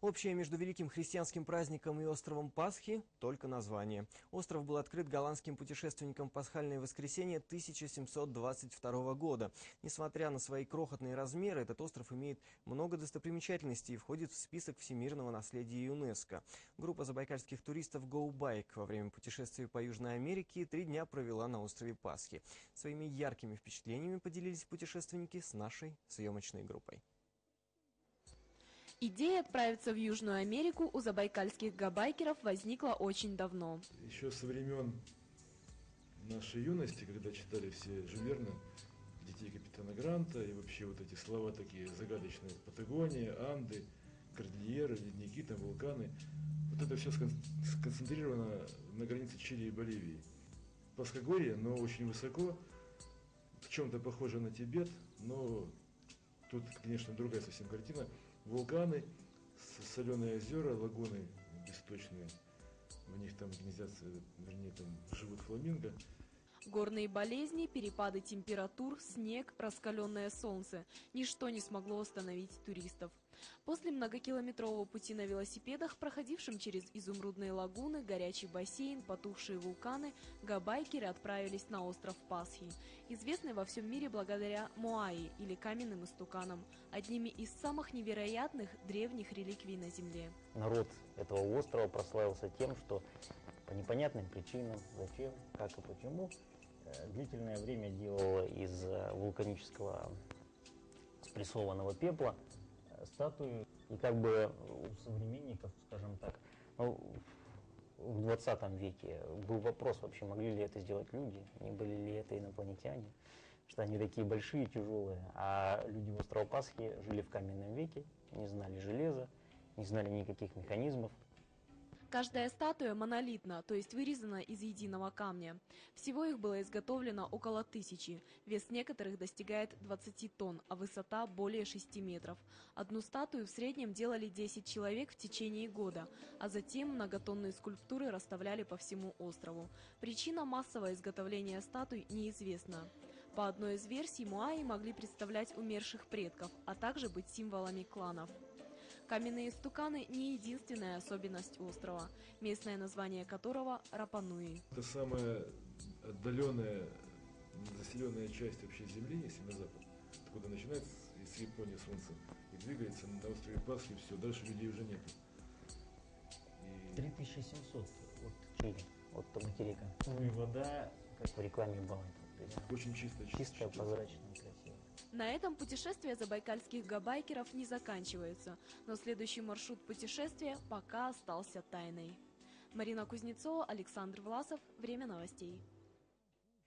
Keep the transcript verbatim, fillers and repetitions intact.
Общее между великим христианским праздником и островом Пасхи – только название. Остров был открыт голландским путешественником в пасхальное воскресенье тысяча семьсот двадцать второго года. Несмотря на свои крохотные размеры, этот остров имеет много достопримечательностей и входит в список всемирного наследия ЮНЕСКО. Группа забайкальских туристов «Go Bike» во время путешествия по Южной Америке три дня провела на острове Пасхи. Своими яркими впечатлениями поделились путешественники с нашей съемочной группой. Идея отправиться в Южную Америку у забайкальских габайкеров возникла очень давно. Еще со времен нашей юности, когда читали все Жюль Верна, «Детей капитана Гранта» и вообще вот эти слова такие загадочные: Патагония, Анды, Кордильеры, ледники, там вулканы. Вот это все сконцентрировано на границе Чили и Боливии. Плоскогорье, но очень высоко, в чем-то похоже на Тибет, но тут, конечно, другая совсем картина. Вулканы, соленые озера, лагуны бессточные. В них там гнездятся, вернее, там живут фламинго. Горные болезни, перепады температур, снег, раскаленное солнце – ничто не смогло остановить туристов. После многокилометрового пути на велосипедах, проходившим через изумрудные лагуны, горячий бассейн, потухшие вулканы, габайкеры отправились на остров Пасхи, известный во всем мире благодаря Моаи или каменным истуканам, одними из самых невероятных древних реликвий на Земле. Народ этого острова прославился тем, что по непонятным причинам, зачем, как и почему, длительное время делал из вулканического спрессованного пепла статую. И как бы у современников, скажем так, ну, в двадцатом веке был вопрос, вообще могли ли это сделать люди, не были ли это инопланетяне, что они такие большие, тяжелые, а люди острова Пасхи жили в каменном веке, не знали железа, не знали никаких механизмов. Каждая статуя монолитна, то есть вырезана из единого камня. Всего их было изготовлено около тысячи. Вес некоторых достигает двадцати тонн, а высота более шести метров. Одну статую в среднем делали десять человек в течение года, а затем многотонные скульптуры расставляли по всему острову. Причина массового изготовления статуй неизвестна. По одной из версий, Моаи могли представлять умерших предков, а также быть символами кланов. Каменные истуканы – не единственная особенность острова, местное название которого – Рапа-Нуи. Это самая отдаленная, заселенная часть вообще Земли, если на запад, откуда начинается с Японии солнце и двигается на острове Пасхи, все, дальше людей уже нет. И... три тысячи семьсот от Чили, от материка. Ну и вода, как в рекламе была. Очень чистая, чистая, чистая, прозрачная, красивая. На этом путешествия забайкальских габайкеров не заканчиваются, но следующий маршрут путешествия пока остался тайной. Марина Кузнецова, Александр Власов. Время новостей.